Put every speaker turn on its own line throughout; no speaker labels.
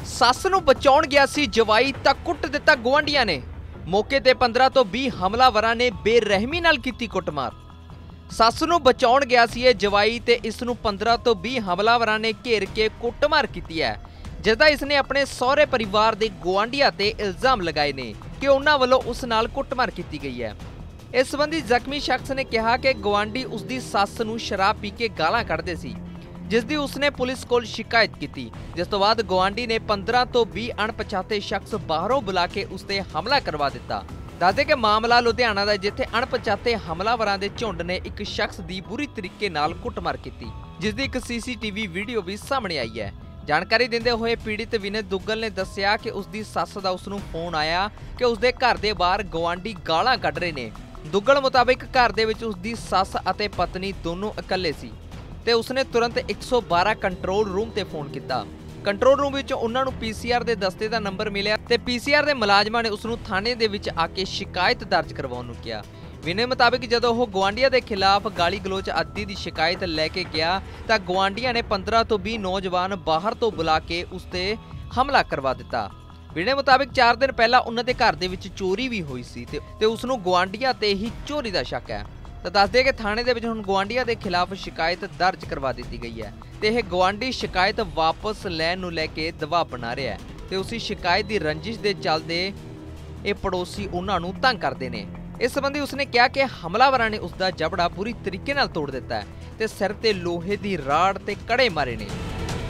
ਸੱਸ ਨੂੰ ਬਚਾਉਣ ਗਿਆ ਸੀ ਜਵਾਈ ਤਾਂ ਕੁੱਟ ਦਿੱਤਾ ਗੁਆਂਢੀਆਂ ਨੇ। ਮੌਕੇ ਤੇ 15 ਤੋਂ 20 ਹਮਲਾਵਰਾਂ ਨੇ ਬੇਰਹਿਮੀ ਨਾਲ ਕੀਤੀ ਕੁੱਟਮਾਰ। ਸੱਸ ਨੂੰ ਬਚਾਉਣ ਗਿਆ ਸੀ ਇਹ ਜਵਾਈ ਤੇ ਇਸ ਨੂੰ 15 ਤੋਂ 20 ਹਮਲਾਵਰਾਂ ਨੇ ਘੇਰ ਕੇ ਕੁੱਟਮਾਰ ਕੀਤੀ ਹੈ, ਜਿਸਦਾ ਇਸ ਨੇ ਆਪਣੇ ਸਹੁਰੇ ਪਰਿਵਾਰ ਦੇ ਗੁਆਂਢੀਆਂ ਤੇ ਇਲਜ਼ਾਮ ਲਗਾਏ ਨੇ ਕਿ ਉਹਨਾਂ ਵੱਲੋਂ ਉਸ ਨਾਲ ਕੁੱਟਮਾਰ ਕੀਤੀ ਗਈ ਹੈ। ਇਸ ਸੰਬੰਧੀ ਜ਼ਖਮੀ ਸ਼ਖਸ ਨੇ ਕਿਹਾ ਕਿ ਗੁਆਂਢੀ ਉਸ ਦੀ ਸੱਸ ਨੂੰ ਸ਼ਰਾਬ ਪੀ ਕੇ ਗਾਲਾਂ ਕੱਢਦੇ ਸੀ, जिस दी उसने पुलिस को शिकायत की, जिस तो बाद गुआंढी ने 15 तो 20 अणपछाते शख्स बाहरों बुला के उसते हमला करवा दिता। दसदे कि मामला लुधियाना दा, जिथे अणपछाते हमलावरां दे झुंड ने एक शख्स की बुरी तरीके नाल कुटमार की, जिस दी एक CCTV वीडियो भी सामने आई है। जानकारी देंदे हुए पीड़ित विनय दुग्गल ने दस्सिया कि उसकी सੱਸ ਦਾ उसनूं फोन आया कि उसके घर के बाहर गुआंढी गालां कढ रहे ने। दुग्गल मुताबिक घर दे विच उसकी सੱਸ अते पत्नी दोनों इकल्ले सी ते उसने तुरंत 112 कंट्रोल रूम ते फोन किया। कंट्रोल रूम विच उन्हां नूं PCR दे दस्ते दा नंबर मिलिया ते PCR दे मुलाजमां ने उसनूं थाणे दे विच आके शिकायत दर्ज करवाउण नूं किहा। विनय मुताबिक जदों ओह गुआंढीआं दे खिलाफ गाली गलोच आदि दी शिकायत लैके गया तां गुआंढीआं ने 15 तो 20 नौजवान बाहर तो बुला के उस ते हमला करवा दिता। विनय मुताबिक 4 दिन पहला उन्हां दे घर दे विच चोरी भी होई सी ते उसनूं गुआंढीआं ते ही चोरी दा शक है। तो दस दे कि थाने दे विच हुण गुआंढीआं दे खिलाफ शिकायत दर्ज करवा दी गई है ते यह गुआंढी शिकायत वापस लैण नूं लैके दबाव बना रहा है ते उसी शिकायत की रंजिश के चलते ये पड़ोसी उन्हां नूं तंग करते हैं। इस संबंधी उसने कहा कि हमलावरां ने उसका जबड़ा बुरी तरीके नाल तोड़ दिता है ते सिर ते लोहे की राड़ ते कड़े मारे ने।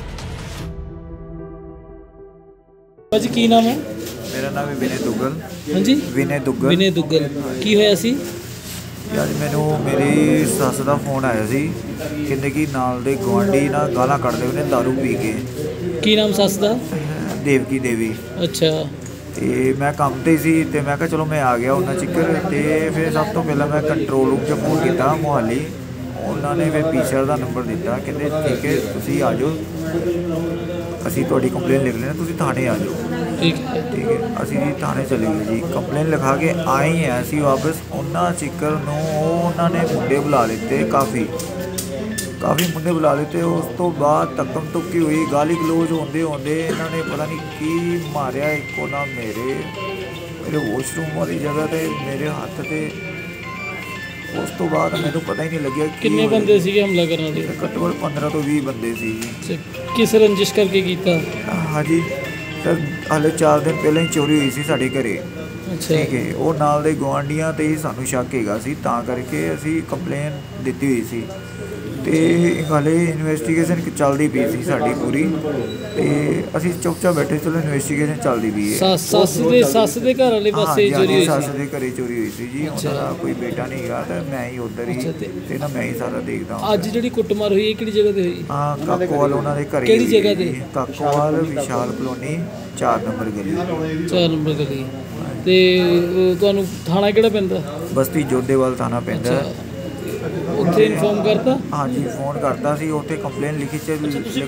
भाजी की नाम है?
मेरा नाम है विनय दुग्गल।
हाँ जी,
विनय दुग्गल।
विनय दुग्गल की होया सी?
यार मैनू मेरी सੱਸ ਦਾ फोन आया सी, कहते कि नाल दे गुआंढी ना गालां कढदे ने दारू पी के।
की नाम सੱਸ ਦਾ?
देवकी देवी।
अच्छा।
ਤੇ मैं ਕੰਮ ਤੇ ਸੀ ਤੇ मैं कहा चलो मैं आ गया ਉਹਨਾਂ ਚਿਕਰ ਤੇ ਫਿਰ ਸਭ ਤੋਂ ਪਹਿਲਾਂ मैं कंट्रोल रूम 'ਚ ਫੋਨ ਕੀਤਾ ਮੁਹਾਲੀ। ਉਹਨਾਂ ਨੇ ਫਿਰ PCR ਦਾ ਨੰਬਰ ਦਿੱਤਾ, ਕਹਿੰਦੇ ਠੀਕ ਹੈ ਤੁਸੀਂ ਆ ਜਾਓ, ਅਸੀਂ ਤੁਹਾਡੀ ਕੰਪਲੇਨ ਲਿਖ ਲੈਣਾ, ਤੁਸੀਂ ਥਾਣੇ ਆ ਜਾਓ।
ठीक है।
ठीक है, ਅਸੀਂ ਜੀ ਥਾਣੇ ਚਲੇ ਗਏ ਜੀ, ਕੰਪਲੇਨ ਲਿਖਾ ਕੇ ਆਏ ਹਾਂ ਅਸੀਂ ਵਾਪਸ। ਉਹਨਾਂ ਚਿਕਰ ਨੂੰ ਉਹਨਾਂ ਨੇ ਮੁੰਡੇ ਬੁਲਾ ਲਿੱਤੇ, ਕਾਫੀ ਮੁੰਡੇ ਬੁਲਾ ਲਿੱਤੇ। ਉਸ ਤੋਂ ਬਾਅਦ ਧੱਕਮ ਧੁੱਕੀ ਹੋਈ, ਗਾਲੀ ਗਲੋਚ ਹੁੰਦੇ ਇਹਨਾਂ ਨੇ ਪਤਾ ਨਹੀਂ ਕੀ ਮਾਰਿਆ ਇੱਕੋ ਨਾ ਮੇਰੇ ਵਾਸ਼ਰੂਮ ਵਾਲੀ ਜਗ੍ਹਾ 'ਤੇ ਮੇਰੇ ਹੱਥ 'ਤੇ। ਉਸ ਤੋਂ ਬਾਅਦ ਮੈਨੂੰ ਪਤਾ ਹੀ ਨਹੀਂ ਲੱਗਿਆ
ਕਿੰਨੇ ਬੰਦੇ ਸੀਗੇ ਹਮਲਾ ਕਰਨ ਵਾਲੇ?
ਘੱਟੋ ਘੱਟ 15 ਤੋਂ 20 ਬੰਦੇ ਸੀ ਜੀ।
ਕਿਸ ਰੰਜਿਸ਼ ਕਰਕੇ ਕੀਤਾ?
ਹਾਂਜੀ ਸਰ, ਹਾਲੇ 4 ਦਿਨ ਪਹਿਲਾਂ ਹੀ ਚੋਰੀ ਹੋਈ ਸੀ ਸਾਡੇ ਘਰੇ।
ਅੱਛਾ।
ਠੀਕ ਹੈ, ਉਹ ਨਾਲ ਦੇ ਗੁਆਂਢੀਆਂ 'ਤੇ ਹੀ ਸਾਨੂੰ ਸ਼ੱਕ ਹੈਗਾ ਸੀ, ਤਾਂ ਕਰਕੇ ਅਸੀਂ ਕੰਪਲੇਨ ਦਿੱਤੀ ਹੋਈ ਸੀ ਤੇ ਹਾਲੇ ਇਨਵੈਸਟੀਗੇਸ਼ਨ ਚੱਲਦੀ ਪਈ ਸੀ ਸਾਡੀ ਪੂਰੀ, ਤੇ ਅਸੀਂ ਚੁੱਪਚਾਪ ਬੈਠੇ, ਚਲੋ ਇਨਵੈਸਟੀਗੇਸ਼ਨ ਚੱਲਦੀ ਪਈ ਹੈ।
ਸੱਸ ਦੇ ਘਰ ਵਾਲੇ ਪਾਸੇ ਚੋਰੀ ਹੋਈ ਸੀ?
ਸੱਸ ਦੇ ਘਰੇ ਚੋਰੀ ਹੋਈ ਸੀ ਜੀ। ਉਹਨਾਂ ਦਾ ਕੋਈ ਬੇਟਾ ਨਹੀਂ ਹੈਗਾ ਤੇ ਮੈਂ ਹੀ ਉੱਧਰ ਹੀ ਤੇ ਨਾ ਮੈਂ ਹੀ ਸਾਰਾ ਦੇਖਦਾ ਹਾਂ।
ਅੱਜ ਜਿਹੜੀ ਕੁੱਟਮਾਰ ਹੋਈ ਕਿਹੜੀ ਜਗ੍ਹਾ ਤੇ ਹੋਈ?
ਹਾਂ, ਕਾਕੋਵਾਲ ਉਹਨਾਂ ਦੇ ਘਰੇ।
ਕਿਹੜੀ ਜਗ੍ਹਾ ਤੇ?
ਕਾਕੋਵਾਲ ਵਿਸ਼ਾਲ ਕਲੋਨੀ 4 ਨੰਬਰ ਗਲੀ।
4 ਨੰਬਰ ਗਲੀ। ਤੇ ਤੁਹਾਨੂੰ ਥਾਣਾ ਕਿਹੜਾ ਪੈਂਦਾ?
ਬਸਤੀ ਜੋਧੇਵਾਲ ਥਾਣਾ ਪੈਂਦਾ।
ਉੱਥੇ ਇਨਫੋਰਮ ਕਰਤਾ?
ਹਾਂਜੀ, ਫੋਨ ਕਰਤਾ ਸੀ, ਉੱਥੇ ਕੰਪਲੇਨ ਲਿਖੀ ਚ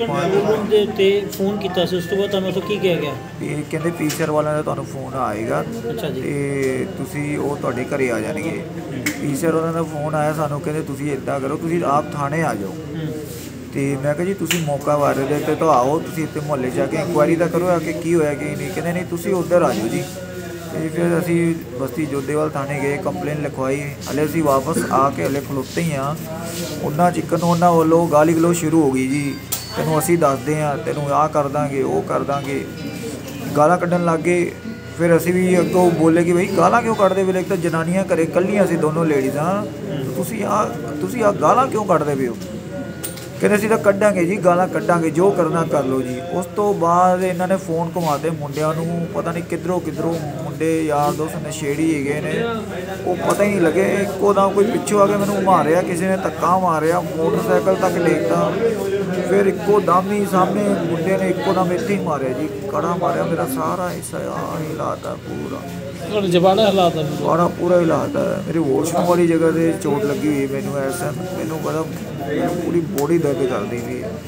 ਦੇ ਉੱਤੇ ਫੋਨ ਕੀਤਾ ਸੀ। ਉਸ ਤੋਂ ਬਾਅਦ ਤੁਹਾਨੂੰ ਕੀ ਕਿਹਾ ਗਿਆ?
ਇਹ ਕਹਿੰਦੇ PCR ਵਾਲਿਆਂ ਦਾ ਤੁਹਾਨੂੰ ਫੋਨ ਆਏਗਾ।
ਅੱਛਾ ਜੀ।
ਤੇ ਤੁਸੀਂ ਉਹ ਤੁਹਾਡੇ ਘਰੇ ਆ ਜਾਣਗੇ। PCR ਵਾਲਿਆਂ ਦਾ ਫੋਨ ਆਇਆ ਸਾਨੂੰ, ਕਹਿੰਦੇ ਤੁਸੀਂ ਇੱਦਾਂ ਕਰੋ, ਤੁਸੀਂ ਆਪ ਥਾਣੇ ਆ ਜਾਓ। ਤੇ ਮੈਂ ਕਿਹਾ ਜੀ ਤੁਸੀਂ ਮੌਕਾ ਵਾਰ ਦੇ ਤੇ ਤਾਂ ਆਓ, ਤੁਸੀਂ ਇੱਥੇ ਮੁਹੱਲੇ ਜਾ ਕੇ ਇਨਕੁਆਇਰੀ ਤਾਂ ਕਰੋ ਆ ਕੇ ਕੀ ਹੋਇਆ ਕੀ ਨਹੀਂ। ਕਹਿੰਦੇ ਨਹੀਂ ਤੁਸੀਂ ਉੱਧਰ ਆ ਜਾਓ ਜੀ। ਤੇ ਫਿਰ ਅਸੀਂ ਬਸਤੀ ਜੋਧੇਵਾਲ ਥਾਣੇ ਗਏ, ਕੰਪਲੇਨ ਲਿਖਵਾਈ। ਹਲੇ ਅਸੀਂ ਵਾਪਸ ਆ ਕੇ ਹਲੇ ਖਲੋਤੇ ਹੀ ਹਾਂ। ਉਹਨਾਂ ਚਿਕਨ ਉਹਨਾਂ ਵੱਲੋਂ ਗਾਲੀ ਗਲੋਚ ਸ਼ੁਰੂ ਹੋ ਗਈ ਜੀ, ਤੈਨੂੰ ਅਸੀਂ ਦੱਸਦੇ ਹਾਂ, ਤੈਨੂੰ ਆਹ ਕਰ ਦਾਂਗੇ, ਉਹ ਕਰ ਦਾਂਗੇ, ਗਾਲਾਂ ਕੱਢਣ ਲੱਗ ਗਏ। ਫਿਰ ਅਸੀਂ ਵੀ ਅੱਗੋਂ ਬੋਲੇ ਕਿ ਬਈ ਗਾਲਾਂ ਕਿਉਂ ਕੱਢਦੇ ਵੇਲੇ, ਇੱਕ ਤਾਂ ਜਨਾਨੀਆਂ ਘਰੇ ਇਕੱਲੀਆਂ ਸੀ, ਦੋਨੋਂ ਲੇਡੀਜ਼ਾਂ, ਤੁਸੀਂ ਆਹ ਗਾਲਾਂ ਕਿਉਂ ਕੱਢਦੇ ਪਏ ਹੋ? ਕਹਿੰਦੇ ਅਸੀਂ ਤਾਂ ਕੱਢਾਂਗੇ ਜੀ, ਗਾਲਾਂ ਕੱਢਾਂਗੇ, ਜੋ ਕਰਨਾ ਕਰ ਲਓ ਜੀ। ਉਸ ਤੋਂ ਬਾਅਦ ਇਹਨਾਂ ਨੇ ਫੋਨ ਘੁਮਾਤੇ ਮੁੰਡਿਆਂ ਨੂੰ, ਪਤਾ ਨਹੀਂ ਕਿੱਧਰੋਂ ਮੁੰਡੇ ਯਾਰ ਦੋਸਤ ਨਸ਼ੇੜੀ ਹੈਗੇ ਨੇ, ਉਹ ਪਤਾ ਹੀ ਨਹੀਂ ਲੱਗੇ। ਇੱਕੋ ਦਮ ਕੋਈ ਪਿੱਛੋਂ ਆ ਕੇ ਮੈਨੂੰ ਮਾਰਿਆ, ਕਿਸੇ ਨੇ ਧੱਕਾ ਮਾਰਿਆ, ਮੋਟਰਸਾਈਕਲ ਤੱਕ ਡੇਗਤਾ। ਫਿਰ ਇੱਕੋ ਦਮ ਹੀ ਸਾਹਮਣੇ ਮੁੰਡੇ ਨੇ ਇੱਕੋ ਦਮ ਇੱਥੇ ਹੀ ਮਾਰਿਆ ਜੀ, ਕੜਾ ਮਾਰਿਆ। ਮੇਰਾ ਸਾਰਾ ਹਿੱਸਾ ਆਹ ਹਿਲਾਤਾ ਪੂਰਾ,
ਜਬਾਨਾ ਹਿਲਾਤਾ
ਪੂਰਾ ਹਿਲਾਤਾ। ਮੇਰੀ ਵਾਸ਼ਰੂਮ ਵਾਲੀ ਜਗ੍ਹਾ 'ਤੇ ਚੋਟ ਲੱਗੀ ਹੋਈ ਮੈਨੂੰ। ਐਸਾ ਮੈਨੂੰ ਪਤਾ ਪੂਰੀ ਬੋਡੀ ਦਰਦ ਕਰਦੀ ਸੀ।